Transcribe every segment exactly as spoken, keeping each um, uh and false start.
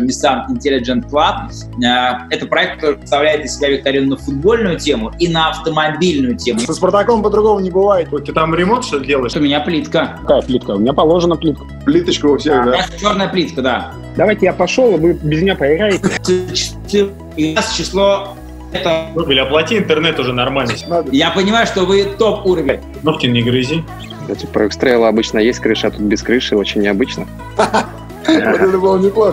Nissan Intelligent Club. Это проект, который представляет из себя викторину на футбольную тему и на автомобильную тему. Со Спартаком по-другому не бывает. Ты там ремонт что ли делаешь? У меня плитка. Какая плитка? У меня положена плитка. Плиточка у всех, У да? меня черная плитка, да. Давайте я пошел, и вы без меня проиграете. И у нас число... Это... Или оплати интернет уже нормально. Надо. Я понимаю, что вы топ уровень. Ногти не грызи. Кстати, про X-Trail обычно есть крыша, а тут без крыши, очень необычно. Вот это было неплохо.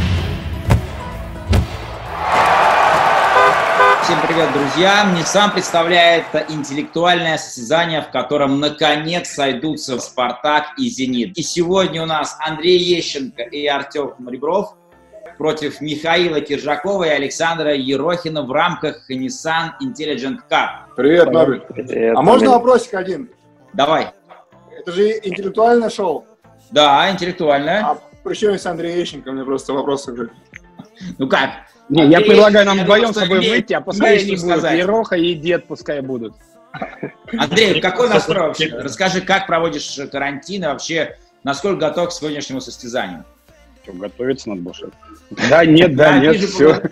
Всем привет, друзья! Nissan представляет интеллектуальное состязание, в котором наконец сойдутся Спартак и Зенит. И сегодня у нас Андрей Ещенко и Артем Ребров против Михаила Киржакова и Александра Ерохина в рамках Nissan Intelligent Cup. Привет, Нобель. Привет, А можно Нобель. вопросик один? Давай. Это же интеллектуальное шоу. Да, интеллектуальное. А при чем есть Андрей Ещенко? Мне просто вопрос уже. Ну как? Не, я Андрей, предлагаю нам я вдвоем думаю, с тобой что выйти, а имеет- пускай имеет они что будут. сказать. Ероха и дед пускай будут. Андрей, какой настрой вообще? Расскажи, как проводишь карантин и вообще, насколько готов к сегодняшнему состязанию? Что, готовиться надо больше? Да, нет, да, Да, нет, вижу, все.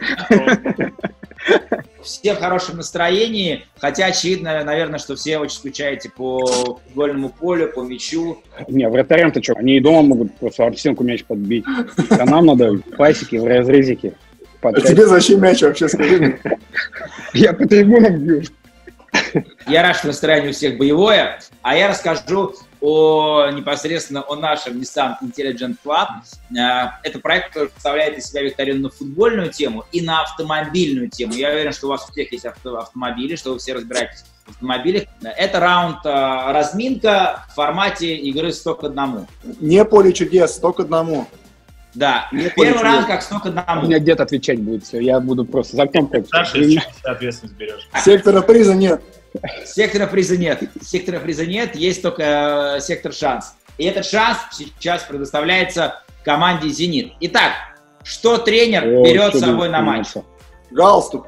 Все в хорошем настроении, хотя очевидно, наверное, что все очень скучаете по футбольному полю, по мячу. Не, вратарям-то что? Они и дома могут просто об стенку мяч подбить. А нам надо в пасеке, в разрезике. А тебе зачем мяч вообще, скажи мне? Я по трибунам бью. Я рад, что настроение у всех боевое, а я расскажу о, непосредственно о нашем Nissan Intelligent Club. Это проект, который представляет из себя викторину на футбольную тему и на автомобильную тему. Я уверен, что у вас у всех есть авто, автомобили, что вы все разбираетесь в автомобилях. Это раунд а, разминка в формате игры сто к одному. Не поле чудес, сто к одному. Да, Не первый поле раунд чудес. как сто к У одному. меня дед отвечать будет, все. Я буду просто за кем Старше, если ответственность берешь. Сектора приза нет. Сектора приза нет. Сектора приза нет, есть только э, сектор шанс. И этот шанс сейчас предоставляется команде «Зенит». Итак, что тренер берет с собой на матч? Галстук.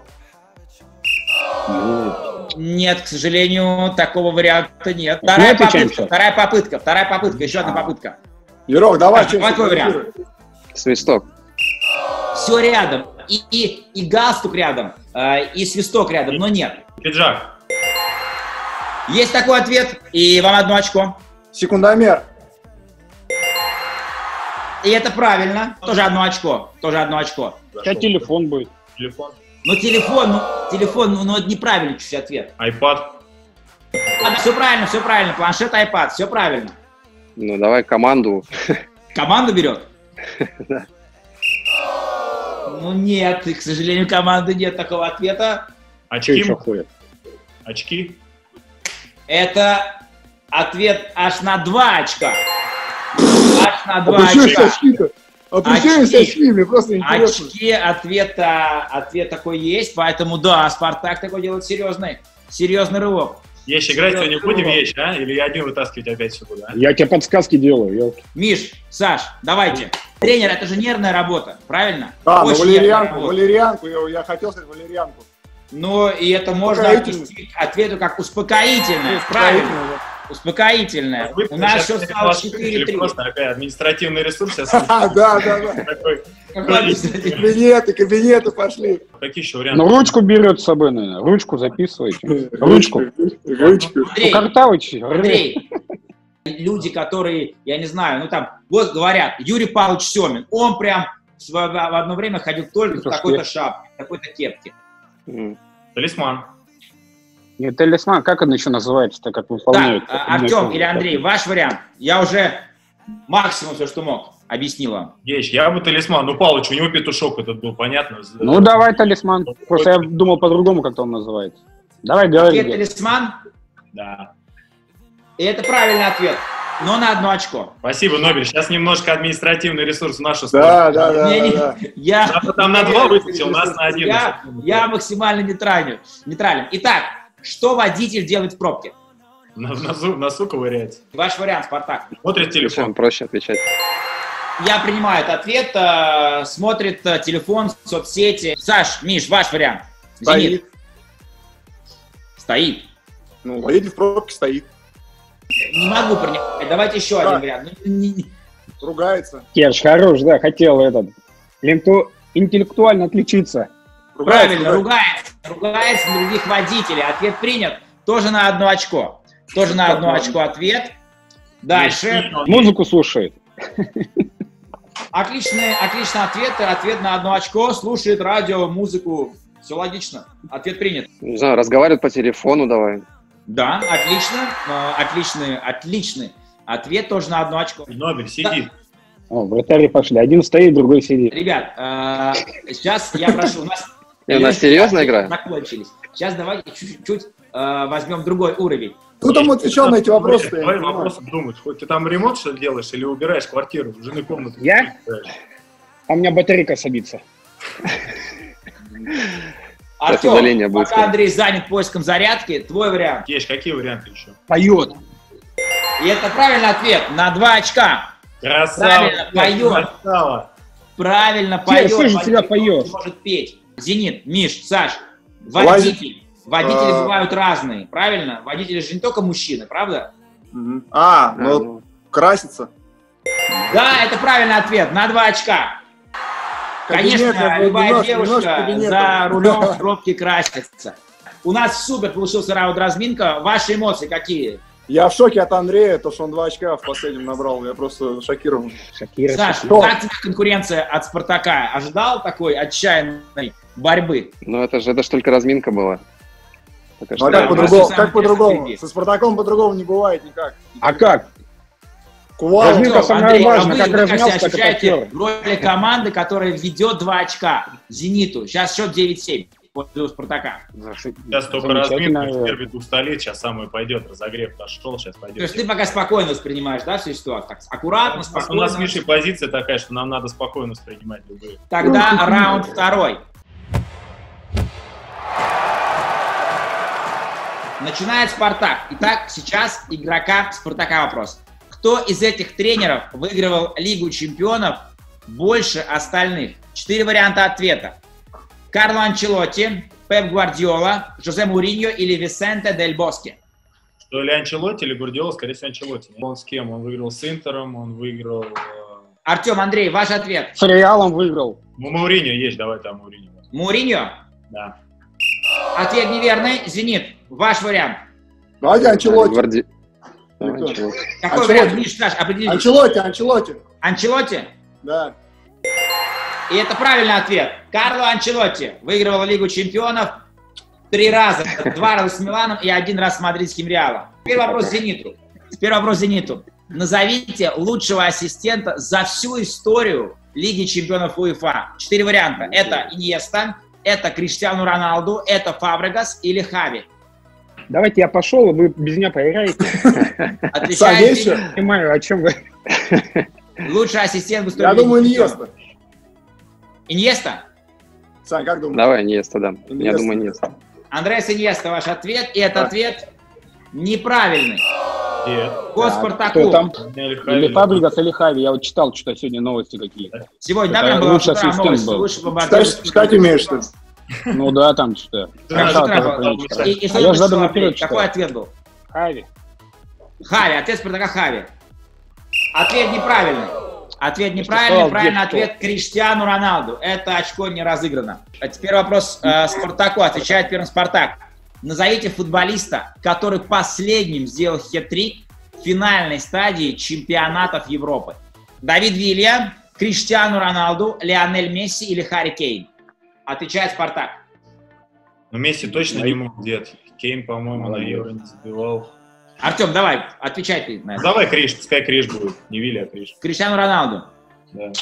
Нет, к сожалению, такого варианта нет. Ну, Вторая отвечаем попытка, сейчас. вторая попытка, вторая попытка, еще одна попытка. Ерох, давай. Давай, давай твой вариант. Свисток. Все рядом. И, и, и галстук рядом, э, и свисток рядом, но нет. Пиджак. Есть такой ответ, и вам одно очко. Секундомер. И это правильно. Тоже одно очко. Тоже одно очко. Сейчас телефон будет. Телефон. Но телефон, ну, телефон, ну, ну это неправильный чуть ответ. Айпад. Все правильно, все правильно. Планшет, айпад, все правильно. Ну, давай команду. Команду берет? Да. Ну нет, и, к сожалению, команды нет такого ответа. Что Очки. еще ходят? Очки. Это ответ аж на два очка. Аж на А два при чем есть очка. очки-то? А при чем есть Очки. очки? Мне просто интересно. Очки, ответа, ответ такой есть, поэтому да, Спартак такой делает серьезный, серьезный рывок. Ещь, играть сегодня Серьезный будем, рывок. Ещь, а? Или я один вытаскивать опять все буду, а? Я тебе подсказки делаю, елки. Миш, Саш, давайте. Тренер, это же нервная работа, правильно? А, ну Очень нервная валерьянку, работа. валерьянку, я, я хотел сказать валерьянку. Ну, и это можно Успокоительное. отнести к ответу как успокоительное, Успокоительное, правильно? Успокоительное. У нас счет стал четыре три. Просто опять административный ресурс сейчас А, да, да, да. такой. Какой административный? Кабинеты, кабинеты пошли. Какие еще варианты? Ну, ручку берет с собой, наверное. Ручку записывайте. Ручку. Ручку. Ну, Андрей, картавочки. Андрей, люди, которые, я не знаю, ну там, вот говорят, Юрий Павлович Семин, он прям в в одно время ходил только в Это такой-то что? шапке, в такой-то кепке. М. Талисман. Нет, талисман, как он еще называется, так как Да, выполняют? а, Артем или Андрей, ваш вариант. Я уже максимум все, что мог, объяснил вам. Ещь, я бы талисман. Ну, Палыч, у него петушок этот был, понятно? Ну, давай талисман. Просто я думал по-другому, как он называется. Давай, говори. Ответ дед. талисман, Да. и это правильный ответ, но на одно очко. Спасибо, Нобель. Сейчас немножко административный ресурс в нашу Да, сторону. да, да, Не, не, да. я, Нас там на два выкатил, у нас на один. я, я максимально нейтрален. нейтрален. Итак, что водитель делает в пробке? На, в носу, в носу ковыряется. Ваш вариант, Спартак. Смотрит Телефон телефон. проще отвечать. Я принимаю этот ответ. э, Смотрит э, телефон, соцсети. Саш, Миш, ваш вариант. Зенит. Стоит. Стоит. Ну, водитель в пробке стоит. Не могу принять. Давайте еще Да. один вариант. Ну, не- не- Ругается. Керш, хорош, да, хотел этот. Ленту интеллектуально отличиться. Правильно, ругается. Ругается на других водителей. Ответ принят. Тоже на одно очко. Тоже на одно очко ответ. Дальше. Музыку слушает. Отличный, отличный ответ. Ответ на одно очко. Слушает радио, музыку. Все логично. Ответ принят. Не знаю, разговаривает по телефону давай. Да, отлично. Отличный, отличный ответ. Тоже на одно очко. Нобель, сидит. О, вратари пошли. Один стоит, другой сидит. Ребят, э, сейчас я прошу. У нас, И у нас серьезная игра? Закончились. Сейчас давайте чуть-чуть э, возьмем другой уровень. Кто там отвечал на эти вопросы? Давай вопросы думать. Хоть ты там ремонт что ли делаешь или убираешь квартиру, жены комнату? Я? А у меня батарейка садится. Артем, пока Андрей занят поиском зарядки, твой вариант. Есть, какие варианты еще? Поет. И это правильный ответ на два очка. Красава! Правильно поет. Красава. Правильно поет. Слышь, тебя поет. Может петь. Зенит, Миш, Саш, водитель. Водители А. бывают разные, правильно? Водители же не только мужчины, правда? Мгм. А, ну, красится. Да, это правильный ответ, на два очка. Конечно, Кабинет, любая немножко, немножко девушка кабинета. за рулем в пробке красится. У нас супер получился раунд-разминка. Ваши эмоции какие? Я в шоке от Андрея, то, что он два очка в последнем набрал. Я просто шокирован. Шакира. Саш, Что? как тебе конкуренция от «Спартака»? Ожидал такой отчаянной борьбы? Ну это же, это ж только разминка была. Пока Ну, что а Да, как у нас по-другому? же Как самый по-другому? интересный Со Спартаком по-другому не бывает никак. А как? Кувалов. Разминка Артём, самое Андрей, важное, а как вы, как разнялся, себя так и ощущаете попёр. в роли команды, которая ведет два очка «Зениту»? Сейчас счет девять-семь после «Спартака». Сейчас только Замечательно. разминка, первый двухстолетия, сейчас самое пойдет, разогрев пошел, сейчас То есть пойдет. ты пока спокойно воспринимаешь, да, всю ситуацию? Так, аккуратно, У нас спокойно. с Мишей позиция такая, что нам надо спокойно воспринимать любые. Тогда раунд второй. Начинает «Спартак». Итак, сейчас игрока «Спартака» вопрос. Кто из этих тренеров выигрывал Лигу чемпионов больше остальных? Четыре варианта ответа. Карло Анчелотти, Пеп Гвардиола, Жозе Муриньо или Висенте Дель Боске? Что ли Анчелотти или Гвардиола? Скорее всего, Анчелотти. Он с кем? Он выиграл с Интером, он выиграл... э, Артем, Андрей, ваш ответ. С Реалом выиграл. Ну, Мауриньо есть, давай там Мауриньо. Муриньо? Да. Ответ неверный. «Зенит». Ваш вариант. Давайте Анчелотти. Гварди- Да, Никто. Анчелотти. Какой Анчелотти. вариант, Миш, Саш, определитесь. Анчелотти, Анчелотти. Анчелотти? Да. И это правильный ответ. Карло Анчелотти выигрывал Лигу чемпионов три раза. Два раза с Миланом и один раз с мадридским Реалом. Теперь вопрос «Зениту». Теперь вопрос «Зениту». Назовите лучшего ассистента за всю историю Лиги чемпионов УЕФА. Четыре варианта. Это Иньеста, это Криштиану Роналду, это Фабрегас или Хави. Давайте я пошел, и вы без меня поиграете. Отвечает есть Зенит. Не понимаю, о чем вы. Лучший ассистент в истории Я Лиги думаю, чемпионов. Иньеста. Иньеста? Сань, как думаешь? Давай, Иньеста, да. Я Иньеста. думаю, Иньеста. Андреас Иньеста, ваш ответ. И этот Да. ответ неправильный. Нет. По Так, Спартаку. Кто там? Или Или Фабригас, или Хави. Я вот читал что-то сегодня новости какие-то. Сегодня, Это да, прям была лучший с утра ассистент новость. был. Лучший бомбардир. Читать, читать умеешь, что ли? Ну да, там что-то. Да, Прям с Красава утра тоже была. понятно. И, и что А ты я же задом прочитал, наперед Андрей? Какой читал. ответ был? Хави. Хави, ответ Спартака Хави. Ответ неправильный. Ответ Что неправильный. сказал, Правильный где кто? ответ Криштиану Роналду. Это очко не разыграно. А теперь вопрос э, Спартаку. Отвечает первым Спартак. Назовите футболиста, который последним сделал хет-трик в финальной стадии чемпионатов Европы. Давид Вилья, Криштиану Роналду, Лионель Месси или Харри Кейн? Отвечает Спартак. Ну, Месси точно не мог, дед. Кейн, по-моему, на Молодец. Евро не забивал. Артем, давай, отвечай ты на это. Давай Криш, пускай Криш будет. Не Вилли, а Криш. Криштиану Роналду. Да.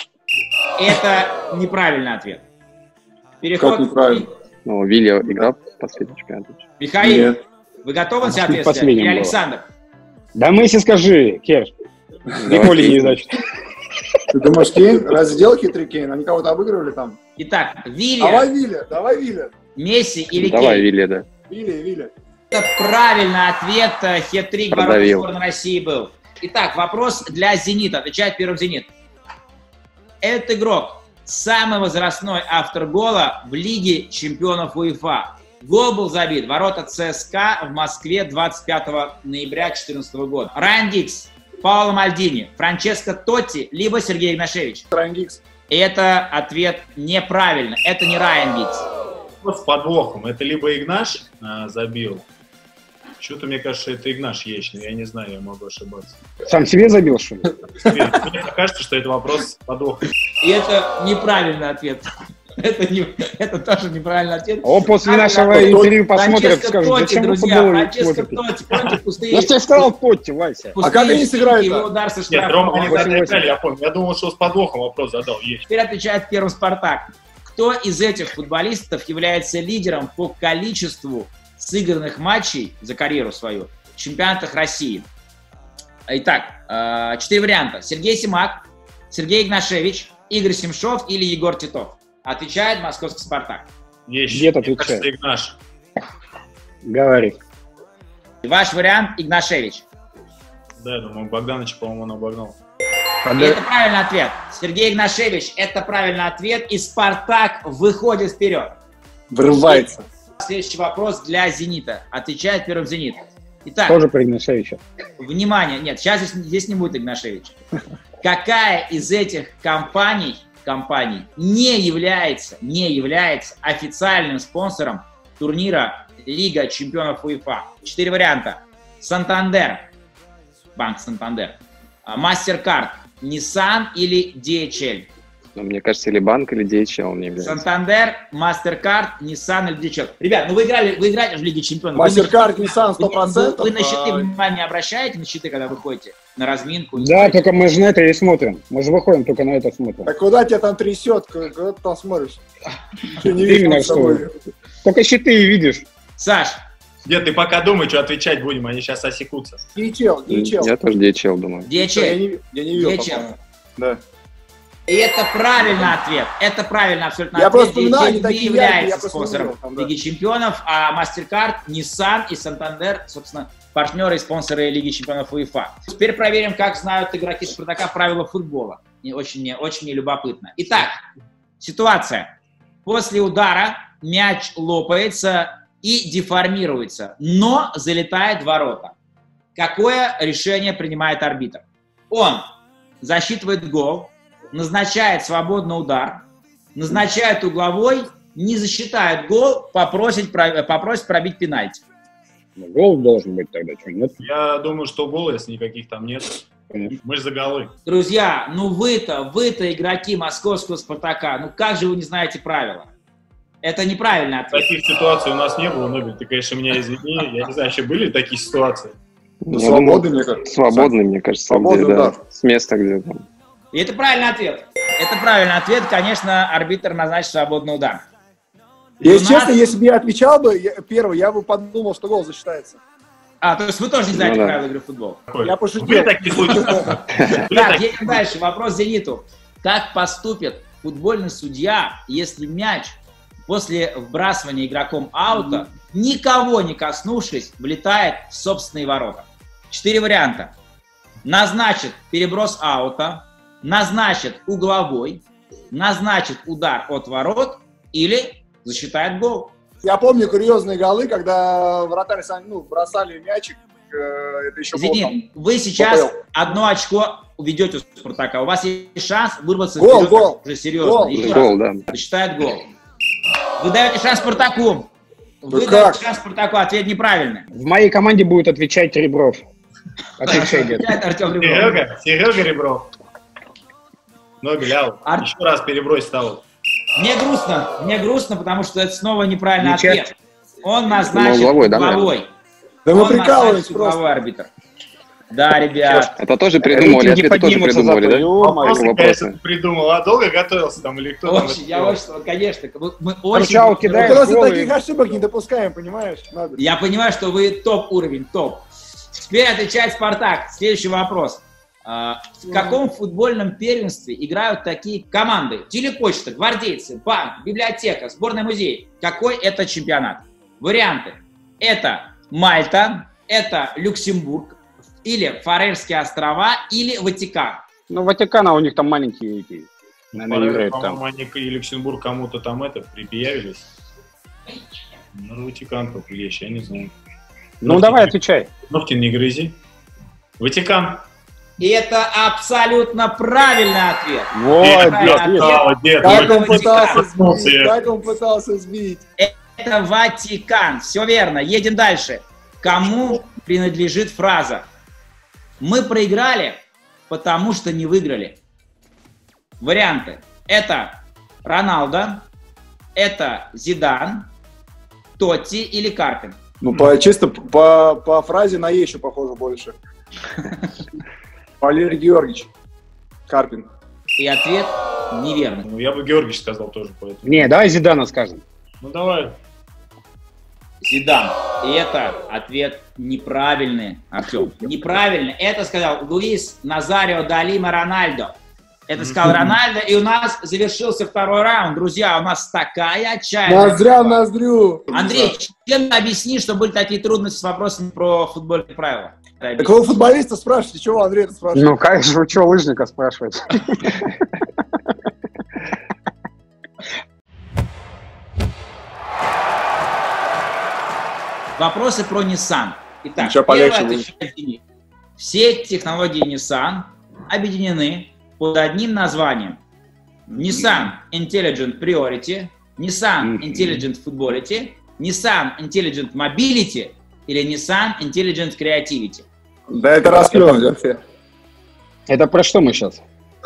Это неправильный ответ. Переход. Как неправильно? Ну, Вилья играл в последнем чемпионате. Михаил, Нет. вы готовы на себя Последним ответствовать? Или было. Александр? Да Месси скажи, Керш. Николи не значит. Ты думаешь, Кейн? Разве сделал хитрый Кейн? Они кого-то обыгрывали там? Итак, Вилья, Давай Виля, давай Виля. Месси или Давай, Кейн? Вилья, да. Виля, Виля. Это правильный ответ. э, Хет-трик ворот Продавил. сборной России был. Итак, вопрос для «Зенита». Отвечает первым «Зенит». Этот игрок самый возрастной автор гола в Лиге чемпионов УЕФА. Гол был забит в ворота ЦСКА в Москве двадцать пятого ноября две тысячи четырнадцатого года. Райан Гиггс, Паоло Мальдини, Франческо Тотти, либо Сергей Игнашевич. Райан Гиггс. И это ответ неправильно. Это не Райан Гиггс. С подвохом. Это либо Игнаш а, забил. Что-то, мне кажется, это Игнаш Ечный. Я не знаю, я могу ошибаться. Сам себе забил, что ли? Мне кажется, что это вопрос с подвохом. И это неправильный ответ. Это, не, это тоже неправильный ответ. О, после Правильно, нашего Тотти. интервью посмотрят, Франческо скажут, Тотти, зачем вы друзья, футбол Франческо смотрите? Тотти против пустые. Я тебе сказал Тотти, Вася. А как они сыграют, Его да? удар со Нет, Рома не штрафного. отвечали, я помню. Я думал, что с подвохом вопрос задал. Есть. Теперь отвечает первым «Спартак». Кто из этих футболистов является лидером по количеству сыгранных матчей за карьеру свою в чемпионатах России? Итак, э, четыре варианта. Сергей Симак, Сергей Игнашевич, Игорь Семшов или Егор Титов? Отвечает московский «Спартак». Есть. Дед Мне отвечает. кажется, Игнаш. Говори. Ваш вариант – Игнашевич. Да, я думаю, Богданович, по-моему, он обогнал. И это правильный ответ. Сергей Игнашевич – это правильный ответ, и «Спартак» выходит вперед. Врывается. Следующий вопрос для «Зенита». Отвечает первым «Зенит». Итак, Тоже про Игнашевича. внимание. Нет, сейчас здесь, здесь не будет Игнашевич. Какая из этих компаний, компаний не является, не является официальным спонсором турнира Лига чемпионов УЕФА? Четыре варианта. Сантандер, банк Сантандер, Мастеркард, Nissan или ди эйч эл? Ну, мне кажется, или банк, или ди эйч эл не является. Сантандер, Мастеркард, Nissan или ди эйч эл. Ребят, ну вы играли, вы играете в Лиге чемпионов. Мастеркард, Вы на Nissan щиты- сто процентов. Вы, вы на щиты а, внимание обращаете, на щиты, когда вы ходите? На разминку? Не Да, ходите? только мы же на это и смотрим. Мы же выходим только на это смотрим. Так куда тебя там трясет? Куда ты там смотришь? Ты не Ты видишь меня над что? собой. Только щиты и видишь. Саш, Дед, ты пока думай, что отвечать будем, они сейчас осекутся. ди эйч эл, ди эйч эл. Я тоже ди эйч эл думаю. ди эйч Я эл. не, я не видел. ди эйч эл. по-моему. Да. И это правильный ответ. Это правильный абсолютно Я ответ. просто вспоминаю, Ди- они не такие является яркие, я просто не спонсором видел там, да. Лиги чемпионов, а Мастеркард, Nissan и Сантандер, собственно, партнеры и спонсоры Лиги чемпионов УЕФА. Теперь проверим, как знают игроки Спартака правила футбола. И очень, мне- очень мне любопытно. Итак, ситуация. После удара мяч лопается и деформируется, но залетает в ворота. Какое решение принимает арбитр? Он засчитывает гол, назначает свободный удар, назначает угловой, не засчитает гол, попросит, про- попросит пробить пенальти. Ну, гол должен быть тогда, что нет? Я думаю, что гола, если никаких там нет. Конечно. Мы же за голы. Друзья, ну вы-то, вы-то игроки московского «Спартака», ну как же вы не знаете правила? Это неправильный ответ. Таких ситуаций у нас не было, Нобель. Ты, конечно, меня извини. Я не знаю, вообще были такие ситуации? Ну, Я свободный, думаю, мне кажется. Свободный, мне кажется, Свободный где, да, удар. с места, где там. И это правильный ответ. Это правильный ответ, конечно, арбитр назначит свободный удар. Если У нас- честно, если бы я отвечал бы я- первый, я бы подумал, что гол засчитается. А, то есть вы тоже не знаете Ну да. правила игры в футбол? Такое. Я пошутил. Были такие случаи? Были Так, такие? едем дальше. Вопрос «Зениту». Как поступит футбольный судья, если мяч после вбрасывания игроком аута, никого не коснувшись, влетает в собственные ворота? Четыре варианта. Назначит переброс аута, назначит угловой, назначит удар от ворот или засчитает гол. Я помню курьезные голы, когда вратарь сам, ну, бросали мячик. э, Это еще было там. Зенит, вы сейчас ППЛ. одно очко уведете у «Спартака». У вас есть шанс вырваться Гол, вперед гол. уже серьезно. Гол. Еще раз. Гол, да. Засчитает гол. Вы даете шанс «Спартаку». Вы Да даете как? шанс «Спартаку». Ответ неправильный. В моей команде будет отвечать Ребров. Отвечай, дед. Отвечает Артем Ребров. Серега, Серега Ребров. Нобель, аут. Ар- Еще раз перебрось аут. Мне грустно. Мне грустно, потому что это снова неправильный Ничья. ответ. Он назначит угловой, да, угловой. Да вы Он прикалываетесь назначит просто. угловой арбитр. Да, ребят. Это тоже придумали, Рейтинги ответы тоже поднимутся придумали, зато, да? ё-моё. Вопросы, вопросы. конечно, придумал. А долго готовился там или кто там? Очень, это я делал? очень, конечно, мы- мы очень... Сначала кидаешь Мы просто голы. таких ошибок не допускаем, понимаешь? Надо. Я понимаю, что вы топ-уровень, топ. Теперь отвечает «Спартак». Следующий вопрос. А, В каком футбольном первенстве играют такие команды? Телекочта, гвардейцы, банк, библиотека, сборная музей. Какой это чемпионат? Варианты. Это Мальта, это Люксембург, или Фарерские острова, или Ватикан. Ну, Ватикана у них там маленькие эти. Наверное, По-моему, играют там. они и Люксембург кому-то там это припиявились. Ну, Ватикан только вещь, я не знаю. Ну, Ногти давай не- отвечай. Ногти не грызи. Ватикан. И это абсолютно правильный ответ. Вот, Правильный дед, ответ. Дед, Как Это он пытался Ватикан. сбить, как он пытался сбить. Это Ватикан. Все верно. Едем дальше. Кому принадлежит фраза? Мы проиграли, потому что не выиграли. Варианты. Это Роналдо, это Зидан, Тотти или Карпин. Ну, по, чисто по, по фразе на «е» еще похоже больше. Валерий Георгиевич Карпин. И ответ неверный. Ну, я бы Георгиевич сказал тоже поэтому. Не, давай Зидана скажем. Ну, давай. Зидан. И это ответ неправильный, Артем. Неправильный. Это сказал Луис Назарио да Лима Рональдо. Это сказал Рональдо. И у нас завершился второй раунд. Друзья, у нас такая отчаянная... Ноздря в ноздрю. Андрей, чем объясни, что были такие трудности с вопросами про футбольные правила? Так вы футболиста спрашиваете, чего Андрей-то спрашивает? Ну, конечно, вы что, лыжника спрашиваете? Вопросы про Nissan. Итак, Ничего первое полегче отвечает Денис. Все технологии Nissan объединены под одним названием. Nissan Intelligent Priority, Nissan Intelligent Footballity, Nissan Intelligent Mobility или Nissan Intelligent Creativity. Да это расклён, все. Это про что мы сейчас?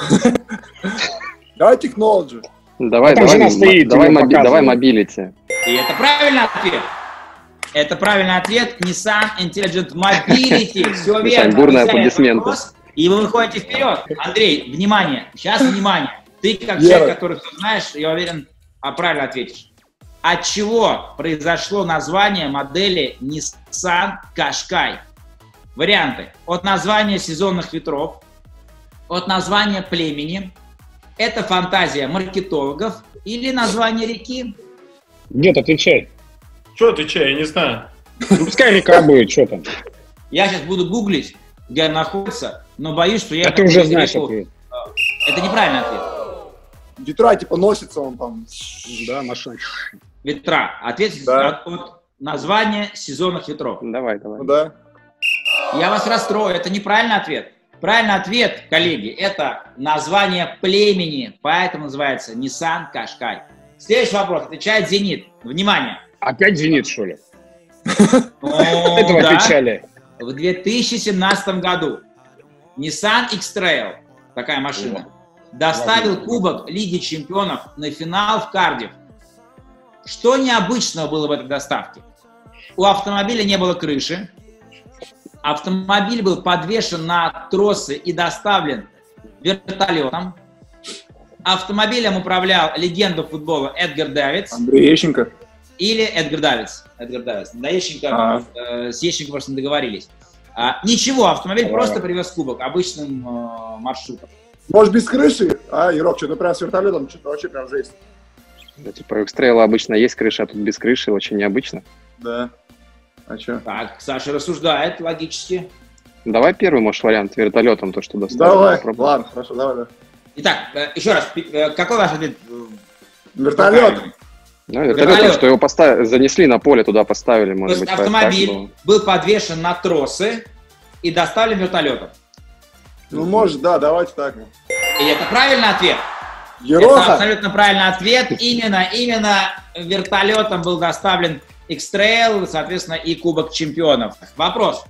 Давай технологию. Давай, Там давай, жена м- стоит, давай, тебе моби- давай показывает. мобилити. И это правильный ответ. Это правильный ответ. Nissan Intelligent Mobility. Все Мишань, верно. бурные Вы взяли аплодисменты. вопрос, и вы выходите вперед. Андрей, внимание. Сейчас внимание. Ты, как Вера. человек, который все знаешь, я уверен, а правильно ответишь. От чего произошло название модели Nissan Qashqai? Варианты. От названия сезонных ветров, от названия племени, это фантазия маркетологов или название реки? Дед, отвечай. Что отвечай, я не знаю. Ну, пускай река будет, что там. Я сейчас буду гуглить, где она находится, но боюсь, что я... А ты уже эту знаешь реку- ответ. Это неправильный ответ. Ветра типа носится он там. Да, машина. Ветра. Ответ Да. от, от названия сезонных ветров. Давай, давай. Ну да. Я вас расстрою, это неправильный ответ. Правильный ответ, коллеги, это название племени, поэтому называется Nissan Qashqai. Следующий вопрос отвечает «Зенит». Внимание. Опять «Зенит», что ли? О, Этого да. отвечали. В две тысячи семнадцатом году Nissan X-Trail, такая машина, доставил кубок Лиги Чемпионов на финал в Кардифф. Что необычного было в этой доставке? У автомобиля не было крыши, автомобиль был подвешен на тросы и доставлен вертолетом. Автомобилем управлял легенда футбола Эдгар Давидс Андрей Ещенко. или Эдгар Давидс. Эдгар Давидс. До Ещенко, А. э, с Ещенко просто не договорились. А, ничего, автомобиль А. просто привез кубок обычным э, маршрутом. Может без крыши? А, Ерок, что-то прям с вертолетом, что-то вообще прям жесть. Да, типа у X-Trail обычно есть крыша, а тут без крыши, очень необычно. Да. А что? Так, Саша рассуждает логически. Давай первый, может, вариант вертолетом, то, что доставили. Давай. Попробуем. Ладно, хорошо, давай, давай. Итак, э, еще раз, пи- э, какой ваш ответ? Вертолет. Ну, вертолетом, Вертолет. что его поставили, занесли на поле, туда поставили, То может есть быть, автомобиль так было. был подвешен на тросы и доставлен вертолетом. Ну, может, да, давайте так. И это правильный ответ. Это Ероха. абсолютно правильный ответ. Именно, именно вертолетом был доставлен X-Trail, соответственно, и Кубок Чемпионов. Вопрос.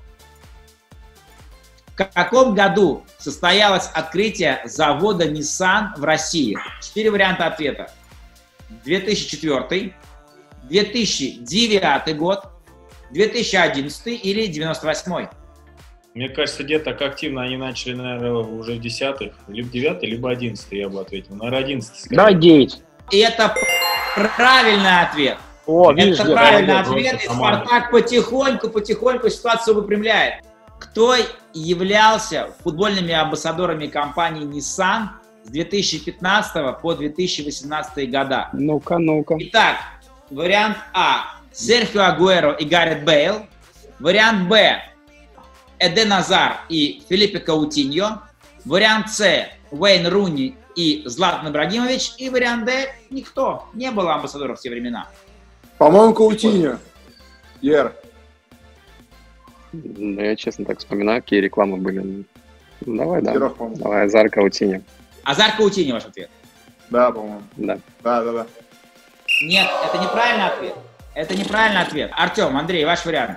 В каком году состоялось открытие завода Nissan в России? Четыре варианта ответа. две тысячи четвёртый, две тысячи девятый год, две тысячи одиннадцатый или девяносто восьмой? Мне кажется, где так активно они начали, наверное, уже в десятых. Либо девятый, либо одиннадцатый, я бы ответил. Наверное, одиннадцатый. Давай девять. И это правильный ответ. О, видишь, Это дед, правильный молодец, ответ, и просто команда. Спартак потихоньку-потихоньку ситуацию выпрямляет. Кто являлся футбольными амбассадорами компании Nissan с две тысячи пятнадцатого по две тысячи восемнадцатый года? Ну-ка, ну-ка. Итак, вариант А – Серхио Агуэро и Гаррет Бейл. Вариант Б – Эден Азар и Филиппе Каутиньо. Вариант С – Уэйн Руни и Златан Ибрагимович. И вариант Д – никто. Не было амбассадоров в те времена. По-моему, Каутиньо. Ер. Да, я честно так вспоминаю, какие рекламы были. Давай, да. Пирог, по-моему. Давай, Азар Каутини. Азар Каутини ваш ответ. Да, по-моему. Да. Да, да, да. Нет, это неправильный ответ. Это неправильный ответ. Артем, Андрей, ваш вариант.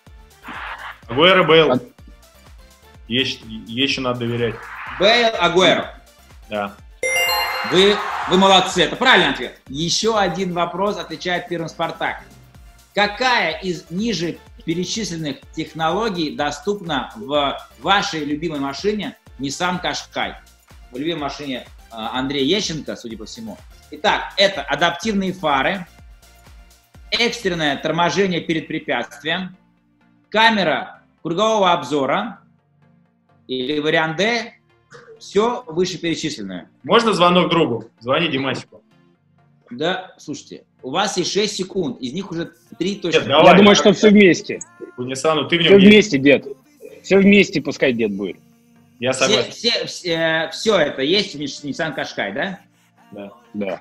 Агуэро Бейл. Есть, еще надо доверять. Бейл, Агуэро. Да. Вы, вы молодцы. Это правильный ответ. Еще один вопрос отвечает первым Спартак. Какая из ниже перечисленных технологий доступна в вашей любимой машине Nissan Qashqai? В любимой машине Андрея Ещенко, судя по всему. Итак, это адаптивные фары, экстренное торможение перед препятствием, камера кругового обзора или вариант Д, все вышеперечисленное. Можно звонок другу? Звони Димасику. Да, слушайте, у вас есть шесть секунд, из них уже три точно. Нет, давай, Я думаю, давай. что все вместе. По Ниссану ты в Все нем есть. вместе, дед. Все вместе пускай дед будет. Я Все, согласен. все, все, все это есть в Nissan Qashqai, да? Да. Да.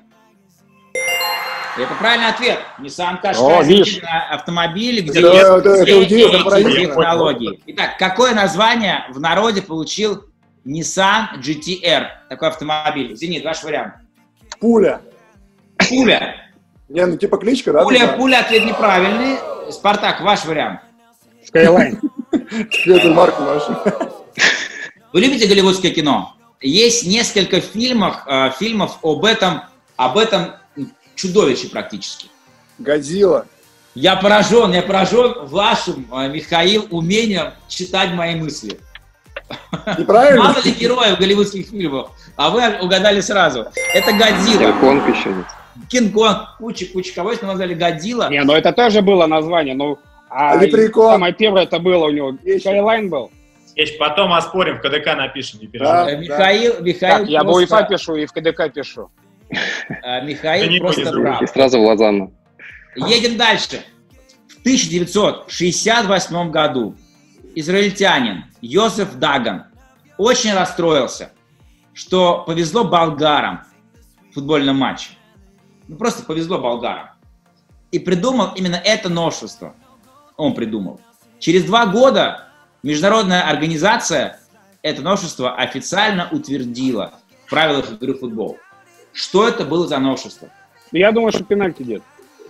Это правильный ответ. Nissan О, Qashqai видишь. автомобиль, где Да, есть да, это все удивительно, эти поразительно. технологии. Итак, какое название в народе получил Nissan джи ти ар? Такой автомобиль. Зенит, ваш вариант. Пуля. Пуля. Не, ну типа кличка, да? Пуля, такая? пуля, ответ неправильный. Спартак, ваш вариант. Skyline. Это марка наша. Вы любите голливудское кино? Есть несколько фильмов, э, фильмов об этом, об этом чудовище практически. Годзилла. Я поражен, я поражен вашим, э, Михаил, умением читать мои мысли. Неправильно? Мало ли героев голливудских фильмов, а вы угадали сразу. Это Годзилла. Кинг-Конг еще есть. Кинг-Конг, куча-куча кого, если мы назвали Годзилла. Не, ну это тоже было название. Ну, а Лепрекон. самое первое это было у него. Еще. Skyline был. Есть, потом оспорим, в КДК напишем, не Э, переживай. Да. Михаил, Михаил Так, я в просто, УЕФА пишу и в КДК пишу. э, Да Михаил не просто будет прав. И сразу в Лозанну. Едем дальше. В тысяча девятьсот шестьдесят восьмом году израильтянин Йосеф Даган очень расстроился, что повезло болгарам в футбольном матче. Ну, просто повезло болгарам. И придумал именно это новшество. Он придумал. Через два года международная организация это новшество официально утвердила в правилах игры в футбол. Что это было за новшество? Ну, я думаю, что пенальти, дед.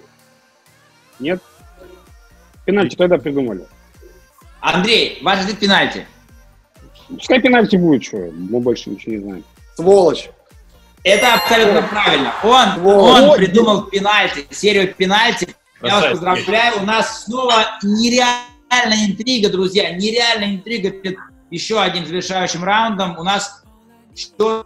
Нет? Пенальти тогда придумали. Андрей, ваш ответ пенальти. Пускай пенальти будет, что мы больше ничего не знаем. Сволочь. Это абсолютно правильно. Он, Вот. он придумал пенальти, серию пенальти. Я вас Красавец. поздравляю. У нас снова нереальная интрига, друзья. Нереальная интрига перед еще одним завершающим раундом. У нас что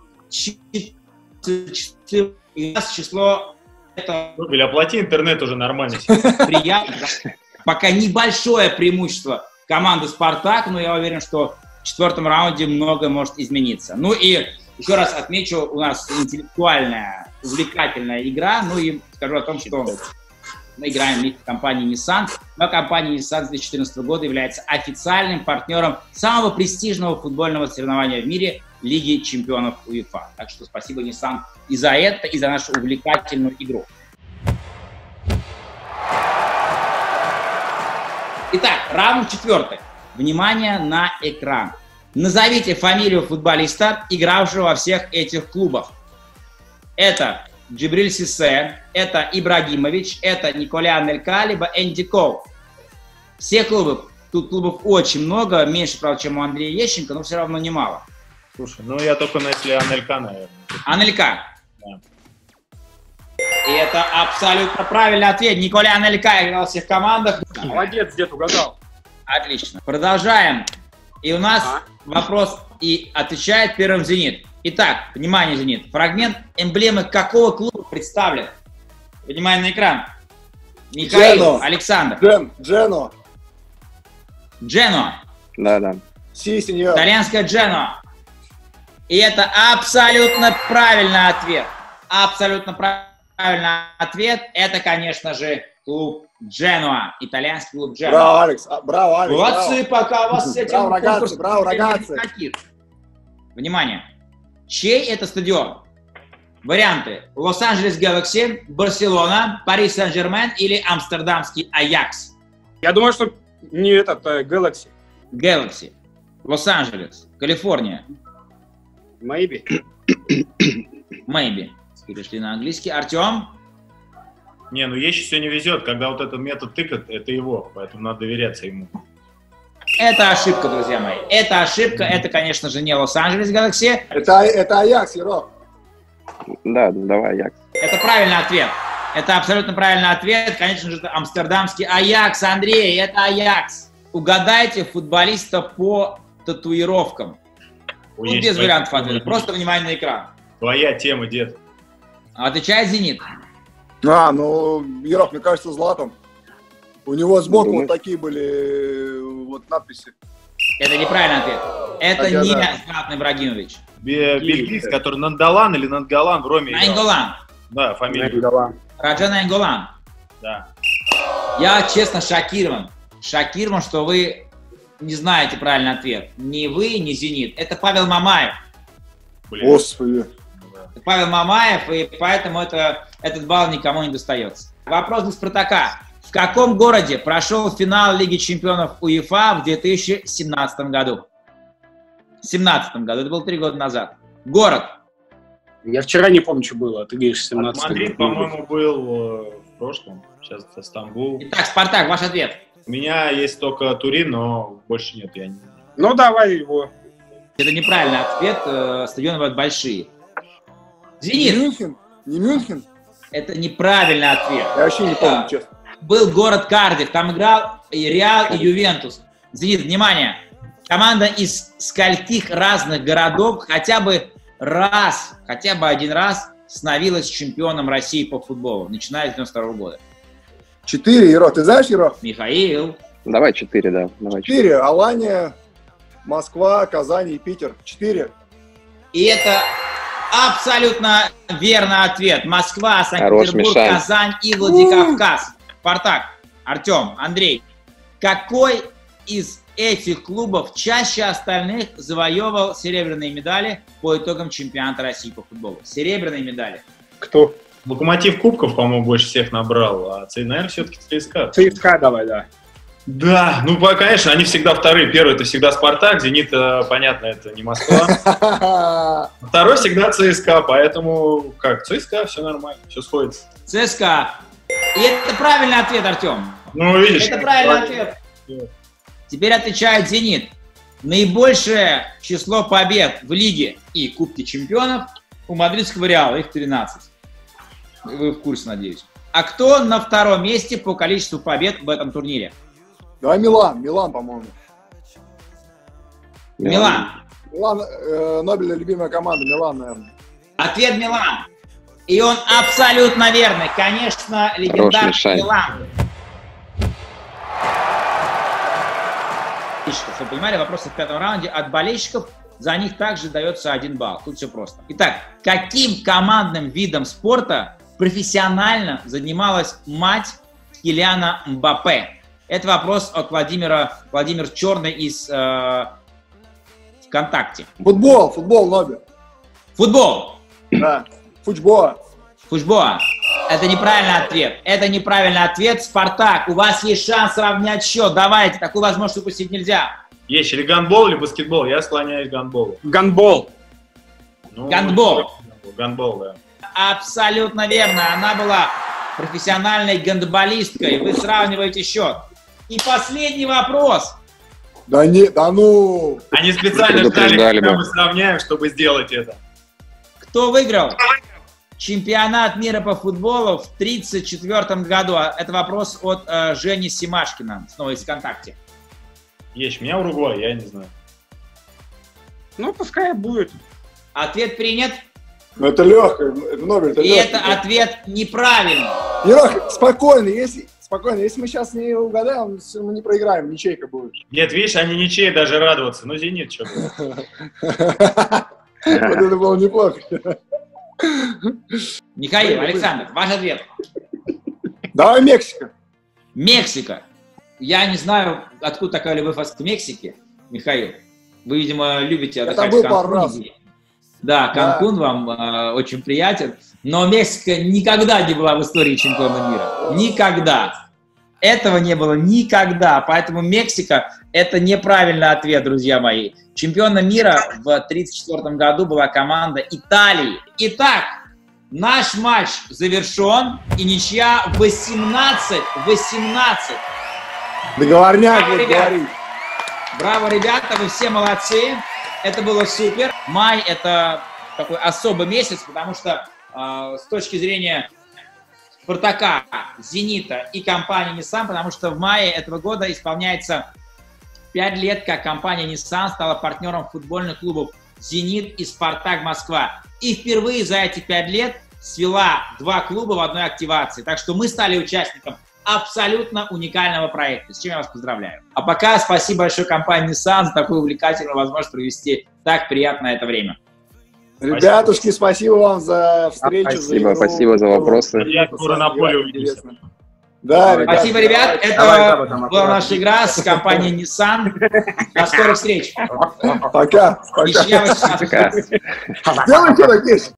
и у нас число это Или оплати интернет уже нормально. приятно. Пока небольшое преимущество команды «Спартак», но я уверен, что в четвертом раунде многое может измениться. Ну и еще раз отмечу, у нас интеллектуальная, увлекательная игра. Ну и скажу о том, что мы играем в компании Nissan. Но компания Nissan с две тысячи четырнадцатого года является официальным партнером самого престижного футбольного соревнования в мире Лиги чемпионов УЕФА. Так что спасибо Nissan и за это, и за нашу увлекательную игру. Итак, раунд четвертый. Внимание на экран. Назовите фамилию футболиста, игравшего во всех этих клубах. Это Джибриль Сиссе, это Ибрагимович, это Николя Анелька, либо Энди Кол. Все клубы, тут клубов очень много, меньше, правда, чем у Андрея Ещенко, но все равно немало. Слушай, ну я только на если Анелька, наверное. Анелька. Да. И это абсолютно правильный ответ. Николя Анелька играл в всех командах. Молодец, дед, угадал. Отлично. Продолжаем. И у нас А? вопрос и отвечает первым «Зенит». Итак, внимание, «Зенит». Фрагмент эмблемы какого клуба представлен? Внимание на экран. Михаил, Джено. Александр. Джен, Джено. Джено. Да, да. Си, сеньор. Итальянская Джено. И это абсолютно правильный ответ. Абсолютно правильный ответ. Это, конечно же, клуб Дженуа. Итальянский клуб Дженуа. Браво, Алекс. А, Браво, Алекс. Молодцы, браво. пока у вас с этим Браво, рагazzi, конкурсом браво, рагazzi. никаких. Внимание. Чей это стадион? Варианты. Лос-Анджелес Гэлакси, Барселона, Пари Сен-Жермен или Амстердамский Аякс? Я думаю, что не этот, а Galaxy. Гэлакси. Лос-Анджелес. Калифорния. Maybe. Maybe. Перешли на английский. Артем? Не, ну Ещи все не везет, когда вот этот метод тыкает, это его, поэтому надо доверяться ему. Это ошибка, друзья мои. Это ошибка. Это, конечно же, не Лос-Анджелес Галакси. Это, это Аякс, Ерох. Да, давай, Аякс. Это правильный ответ. Это абсолютно правильный ответ. Конечно же, это амстердамский Аякс. Андрей, это Аякс. Угадайте футболиста по татуировкам. Ой, Тут есть без твоя- вариантов ответа. Просто внимание на экран. Твоя тема, дед. Отвечает «Зенит». А, ну, Ерох, мне кажется, Златан. У него сбоку Думаешь? вот такие были э, вот надписи. Это неправильный ответ. Это Хотя не да. Златан Ибрагимович. Бе- Бельгийский, который Нандалан или Нангалан в Роме играл. Наинголан. Да, фамилия. Раджа Наинголан. Да. Я, честно, шокирован. Шокирован, что вы не знаете правильный ответ. Ни вы, ни «Зенит». Это Павел Мамаев. Блин. Господи. Это Павел Мамаев, и поэтому это, этот балл никому не достается. Вопрос для «Спартака». В каком городе прошел финал Лиги чемпионов УЕФА в две тысячи семнадцатом году? В семнадцатом году, это было три года назад. Город. Я вчера не помню, что было, а ты говоришь семнадцать. Мадрид, по-моему, был э, в прошлом. Сейчас это Стамбул. Итак, «Спартак», ваш ответ. У меня есть только Турин, но больше нет. Я не... Ну, давай его. Это неправильный ответ, э, стадионы бывают большие. Не «Зенит». Мюнхен? Не Мюнхен? Это неправильный ответ. Я вообще не помню, честно. Был город Кардифф, там играл и Реал, и Ювентус. «Зенит», внимание, команда из скольких разных городов хотя бы раз, хотя бы один раз становилась чемпионом России по футболу, начиная с девяносто второго года. Четыре, Ерох. Ты знаешь, Ерох? Михаил. Давай четыре, да. Давай четыре. Четыре. Алания, Москва, Казань и Питер. Четыре. И это абсолютно верный ответ. Москва, Хорош, Санкт-Петербург, Мишань. Казань и Владикавказ. Спартак, Артем, Андрей. Какой из этих клубов чаще остальных завоевывал серебряные медали по итогам чемпионата России по футболу? Серебряные медали. Кто? Локомотив Кубков, по-моему, больше всех набрал, а, наверное, все-таки ЦСКА. ЦСКА давай, да. Да, ну, по- конечно, они всегда вторые. Первый — это всегда Спартак, Зенит, э, понятно, это не Москва. Второй всегда ЦСКА, поэтому как, ЦСКА, все нормально, все сходится. ЦСКА. И это правильный ответ, Артем. Ну, видишь. Это правильный ответ. Теперь отвечает «Зенит». Наибольшее число побед в Лиге и Кубке чемпионов у мадридского Реала, их тринадцать. Вы в курсе, надеюсь. А кто на втором месте по количеству побед в этом турнире? Давай Милан. Милан, по-моему. Милан. Милан, э, Нобеля любимая команда. Милан, наверное. Ответ Милан. И он абсолютно верный. Конечно, легендарный Мишань. Милан. Чтобы вы понимали, вопросы в пятом раунде от болельщиков. За них также дается один балл. Тут все просто. Итак, каким командным видом спорта профессионально занималась мать Килиана Мбаппе? Это вопрос от Владимира, Владимир Черный из э, ВКонтакте. Футбол. Футбол, Нобель. Футбол. Да. Футбол. Футбол. Это неправильный ответ. Это неправильный ответ. «Спартак», у вас есть шанс сравнять счет. Давайте, такую возможность упустить нельзя. Есть или гандбол, или баскетбол. Я склоняюсь к гандболу. Гандбол. Ну, Гандбол. Гандбол, да. Абсолютно верно. Она была профессиональной гандболисткой. Вы сравниваете счет. И последний вопрос. Да не, да ну. Они специально ждали, Предупреждали когда бы. мы сравняем, чтобы сделать это. Кто выиграл чемпионат мира по футболу в тридцать четвёртом году? Это вопрос от э, Жени Симашкина, снова из ВКонтакте. Есть, у меня Уругвай, я не знаю. Ну, пускай будет. Ответ принят. Ну это легко. Это Нобель, это И легко. это ответ неправильный. Ерох, спокойно, если, спокойно, если мы сейчас не угадаем, мы не проиграем, ничейка будет. Нет, видишь, они ничей даже радоваться. Ну, Зенит, что было. Вот это было неплохо. Михаил, Александр, ваш ответ. Давай Мексика. Мексика. Я не знаю, откуда такая любовь к Мексике, Михаил. Вы, видимо, любите Я отдыхать там был в пару раз. Канкуне. Да, Канкун вам э, очень приятен. Но Мексика никогда не была в истории чемпиона мира. Никогда. Этого не было никогда, поэтому Мексика – это неправильный ответ, друзья мои. Чемпионом мира в тридцать четвёртом году была команда Италии. Итак, наш матч завершен, и ничья восемнадцать восемнадцать. Договорняк, Браво, вот ребят. говорит. Браво, ребята, вы все молодцы. Это было супер. Май – это такой особый месяц, потому что э, с точки зрения Спартака, Зенита и компании Nissan, потому что в мае этого года исполняется пять лет, как компания Nissan стала партнером футбольных клубов «Зенит» и «Спартак Москва». И впервые за эти пять лет свела два клуба в одной активации. Так что мы стали участником абсолютно уникального проекта, с чем я вас поздравляю. А пока спасибо большое компании Nissan за такую увлекательную возможность провести так приятно это время. Ребятушки, спасибо вам за встречу. Спасибо, за спасибо за вопросы. Я скоро на поле увидимся. Да, ребят, Спасибо, ребят. Это давай, давай, была наша игра с компанией Nissan. До скорых встреч. Пока. Пока. Ничья восемнадцать. Пока. Сделай что-то, Кеш.